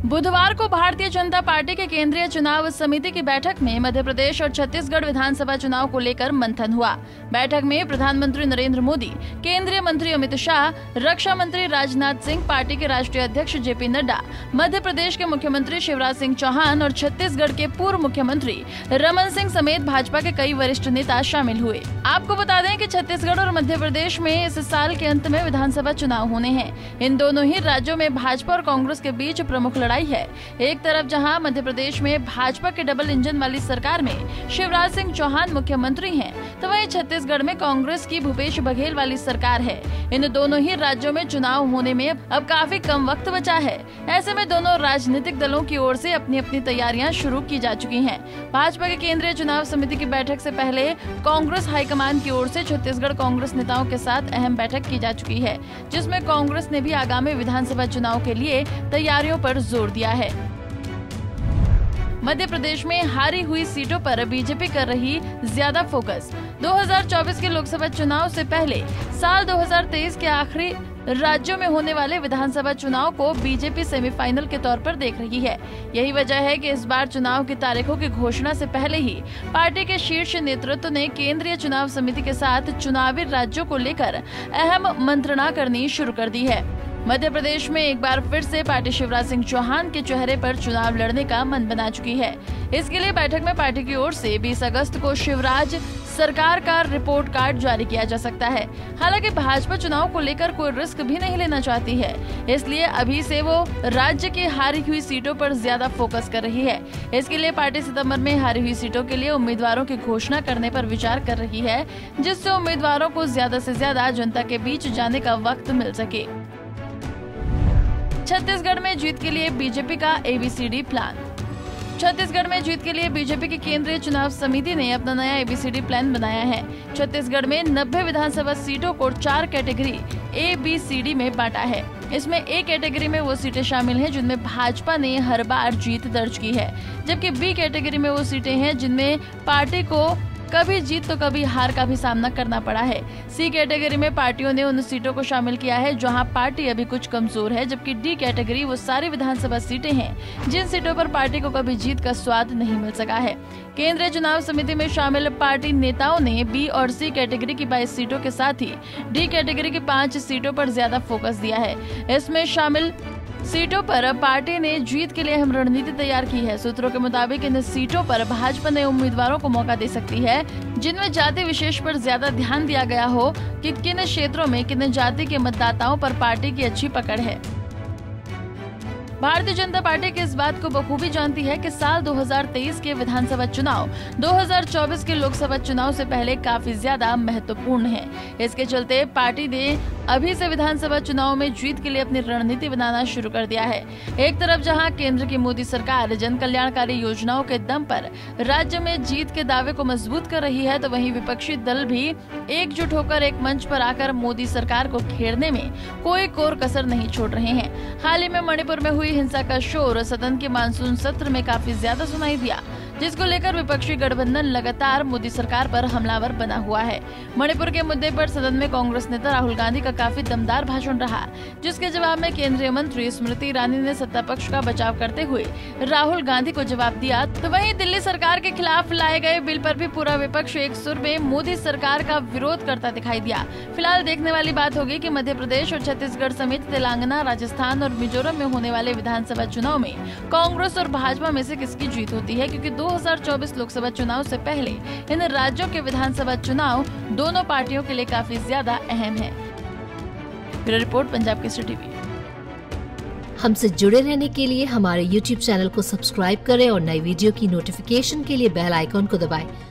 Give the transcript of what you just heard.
बुधवार को भारतीय जनता पार्टी के केंद्रीय चुनाव समिति की बैठक में मध्य प्रदेश और छत्तीसगढ़ विधानसभा चुनाव को लेकर मंथन हुआ। बैठक में प्रधानमंत्री नरेंद्र मोदी, केंद्रीय मंत्री अमित शाह, रक्षा मंत्री राजनाथ सिंह, पार्टी के राष्ट्रीय अध्यक्ष जेपी नड्डा, मध्य प्रदेश के मुख्यमंत्री शिवराज सिंह चौहान और छत्तीसगढ़ के पूर्व मुख्यमंत्री रमन सिंह समेत भाजपा के कई वरिष्ठ नेता शामिल हुए। आपको बता दें कि छत्तीसगढ़ और मध्य प्रदेश में इस साल के अंत में विधानसभा चुनाव होने हैं। इन दोनों ही राज्यों में भाजपा और कांग्रेस के बीच प्रमुख लड़ाई है। एक तरफ जहां मध्य प्रदेश में भाजपा के डबल इंजन वाली सरकार में शिवराज सिंह चौहान मुख्यमंत्री हैं, तो वहीं छत्तीसगढ़ में कांग्रेस की भूपेश बघेल वाली सरकार है। इन दोनों ही राज्यों में चुनाव होने में अब काफी कम वक्त बचा है। ऐसे में दोनों राजनीतिक दलों की ओर से अपनी अपनी तैयारियां शुरू की जा चुकी हैं। भाजपा के केंद्रीय चुनाव समिति की बैठक से पहले कांग्रेस हाईकमान की ओर से छत्तीसगढ़ कांग्रेस नेताओं के साथ अहम बैठक की जा चुकी है, जिसमें कांग्रेस ने भी आगामी विधानसभा चुनाव के लिए तैयारियों पर जोर दिया है। मध्य प्रदेश में हारी हुई सीटों पर बीजेपी कर रही ज्यादा फोकस। 2024 के लोकसभा चुनाव से पहले साल 2023 के आखिरी राज्यों में होने वाले विधानसभा चुनाव को बीजेपी सेमीफाइनल के तौर पर देख रही है। यही वजह है कि इस बार चुनाव की तारीखों की घोषणा से पहले ही पार्टी के शीर्ष नेतृत्व ने केंद्रीय चुनाव समिति के साथ चुनावी राज्यों को लेकर अहम मंत्रणा करनी शुरू कर दी है। मध्य प्रदेश में एक बार फिर से पार्टी शिवराज सिंह चौहान के चेहरे पर चुनाव लड़ने का मन बना चुकी है। इसके लिए बैठक में पार्टी की ओर से 20 अगस्त को शिवराज सरकार का रिपोर्ट कार्ड जारी किया जा सकता है। हालांकि भाजपा चुनाव को लेकर कोई रिस्क भी नहीं लेना चाहती है, इसलिए अभी से वो राज्य की हारी हुई सीटों पर ज्यादा फोकस कर रही है। इसके लिए पार्टी सितंबर में हारी हुई सीटों के लिए उम्मीदवारों की घोषणा करने पर विचार कर रही है, जिससे उम्मीदवारों को ज्यादा से ज्यादा जनता के बीच जाने का वक्त मिल सके। छत्तीसगढ़ में जीत के लिए बीजेपी का ABCD प्लान। छत्तीसगढ़ में जीत के लिए बीजेपी की केंद्रीय चुनाव समिति ने अपना नया ABCD प्लान बनाया है। छत्तीसगढ़ में 90 विधानसभा सीटों को 4 कैटेगरी ABCD में बांटा है। इसमें A कैटेगरी में वो सीटें शामिल हैं जिनमें भाजपा ने हर बार जीत दर्ज की है, जबकि B कैटेगरी में वो सीटें हैं जिनमें पार्टी को कभी जीत तो कभी हार का भी सामना करना पड़ा है। C कैटेगरी में पार्टियों ने उन सीटों को शामिल किया है जहां पार्टी अभी कुछ कमजोर है, जबकि D कैटेगरी वो सारी विधानसभा सीटें हैं जिन सीटों पर पार्टी को कभी जीत का स्वाद नहीं मिल सका है। केंद्रीय चुनाव समिति में शामिल पार्टी नेताओं ने B और C कैटेगरी की 22 सीटों के साथ ही D कैटेगरी की 5 सीटों पर ज्यादा फोकस दिया है। इसमें शामिल सीटों पर पार्टी ने जीत के लिए अहम रणनीति तैयार की है। सूत्रों के मुताबिक इन सीटों पर भाजपा नए उम्मीदवारों को मौका दे सकती है जिनमें जाति विशेष पर ज्यादा ध्यान दिया गया हो कि किन क्षेत्रों में किन जाति के मतदाताओं पर पार्टी की अच्छी पकड़ है। भारतीय जनता पार्टी की इस बात को बखूबी जानती है कि साल 2023 के विधानसभा चुनाव 2024 के लोकसभा चुनाव से पहले काफी ज्यादा महत्वपूर्ण है। इसके चलते पार्टी ने अभी से विधानसभा चुनाव में जीत के लिए अपनी रणनीति बनाना शुरू कर दिया है। एक तरफ जहां केंद्र की मोदी सरकार जन कल्याणकारी योजनाओं के दम पर राज्य में जीत के दावे को मजबूत कर रही है, तो वहीं विपक्षी दल भी एकजुट होकर एक मंच पर आकर मोदी सरकार को घेरने में कोई कोर कसर नहीं छोड़ रहे हैं। हाल ही में मणिपुर में हुई हिंसा का शोर सदन के मानसून सत्र में काफी ज्यादा सुनाई दिया, जिसको लेकर विपक्षी गठबंधन लगातार मोदी सरकार पर हमलावर बना हुआ है। मणिपुर के मुद्दे पर सदन में कांग्रेस नेता राहुल गांधी का काफी दमदार भाषण रहा, जिसके जवाब में केंद्रीय मंत्री स्मृति ईरानी ने सत्ता पक्ष का बचाव करते हुए राहुल गांधी को जवाब दिया। तो वहीं दिल्ली सरकार के खिलाफ लाए गए बिल पर भी पूरा विपक्ष एक सुर में मोदी सरकार का विरोध करता दिखाई दिया। फिलहाल देखने वाली बात होगी कि मध्य प्रदेश और छत्तीसगढ़ समेत तेलंगाना, राजस्थान और मिजोरम में होने वाले विधानसभा चुनाव में कांग्रेस और भाजपा में से किसकी जीत होती है, क्योंकि 2024 लोकसभा चुनाव से पहले इन राज्यों के विधानसभा चुनाव दोनों पार्टियों के लिए काफी ज्यादा अहम है। Bureau report, Punjab Kesari TV. हमसे जुड़े रहने के लिए हमारे YouTube चैनल को सब्सक्राइब करें और नई वीडियो की नोटिफिकेशन के लिए बेल आइकॉन को दबाएं।